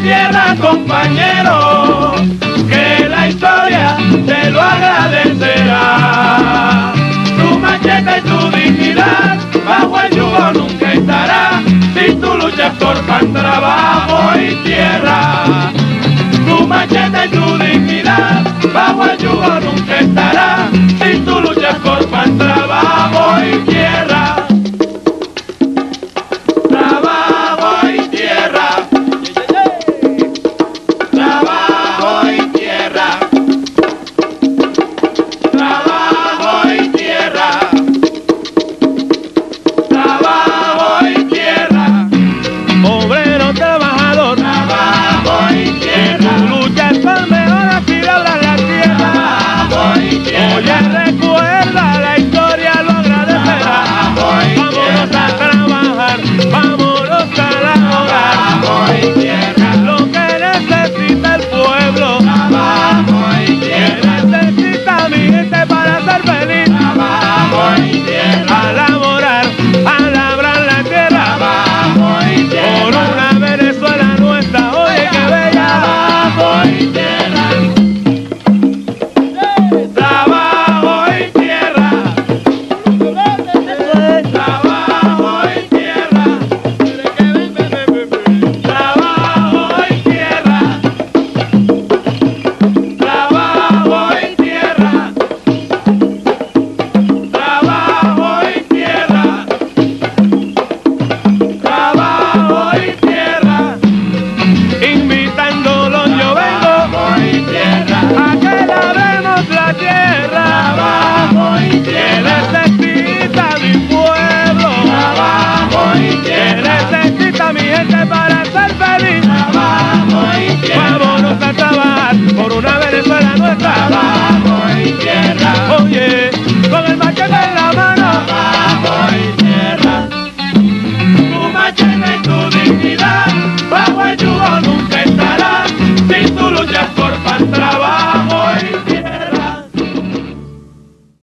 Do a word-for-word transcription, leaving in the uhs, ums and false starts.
tierra, compañero, que la historia te lo agradecerá. Tu machete y tu dignidad bajo el yugo nunca estará, si tú luchas por pan, trabajo y tierra. Tu machete y tu dignidad bajo el yugo nunca estará, si tú luchas por pan, trabajo y tierra. Trabajo y tierra. Trabajo y tierra. Trabajo y tierra. Trabajo y tierra. Obrero trabajador. Trabajo y tierra. Luchas por mejoras y obras la tierra. Trabajo y tierra. Oye,